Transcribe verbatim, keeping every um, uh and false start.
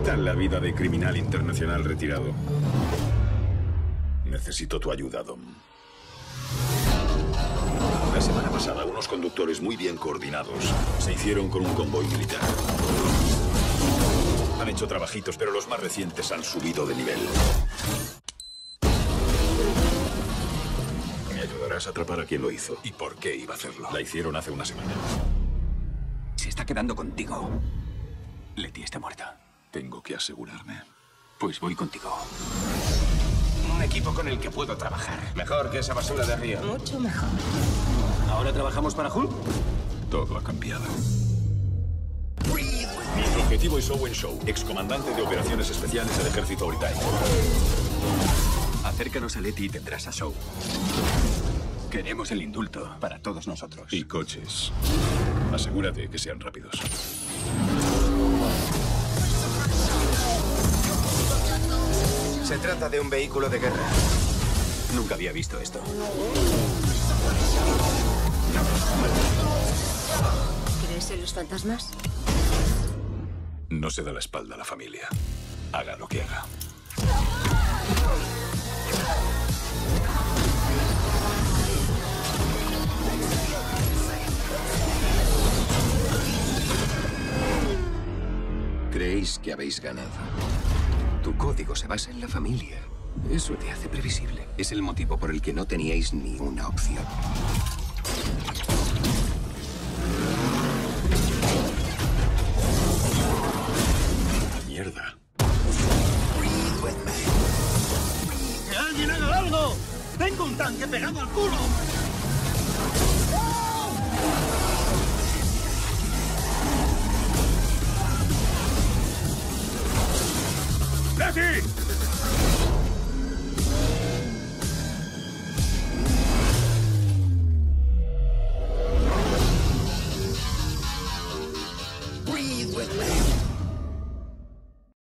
tal la vida de criminal internacional retirado? Necesito tu ayuda, Dom. La semana pasada, unos conductores muy bien coordinados se hicieron con un convoy militar. Han hecho trabajitos, pero los más recientes han subido de nivel. ¿Me ayudarás a atrapar a quien lo hizo? ¿Y por qué iba a hacerlo? La hicieron hace una semana. Se está quedando contigo. Letty está muerta. Tengo que asegurarme. Pues voy contigo. Un equipo con el que puedo trabajar. Mejor que esa basura de arriba. Mucho mejor. ¿Ahora trabajamos para Hulk? Todo ha cambiado. Nuestro objetivo es Owen Shaw, excomandante de operaciones especiales del ejército británico. Acércanos a Letty y tendrás a Shaw. Queremos el indulto para todos nosotros. Y coches. Asegúrate que sean rápidos. Se trata de un vehículo de guerra. Nunca había visto esto. ¿Crees en los fantasmas? No se da la espalda a la familia. Haga lo que haga. Creéis que habéis ganado. Tu código se basa en la familia. Eso te hace previsible. Es el motivo por el que no teníais ni una opción. Mierda. ¡Que alguien haga algo! ¡Tengo un tanque pegado al culo! ¡Letty!